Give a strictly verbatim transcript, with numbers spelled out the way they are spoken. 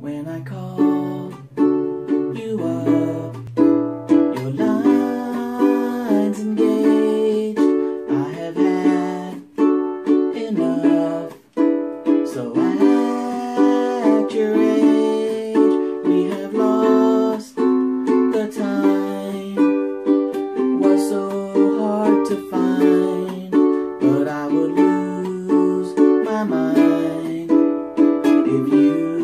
when I call you up. Your line's engaged. I have had enough. So at your age, we have lost the time. Was so hard to find, but I would lose my mind if you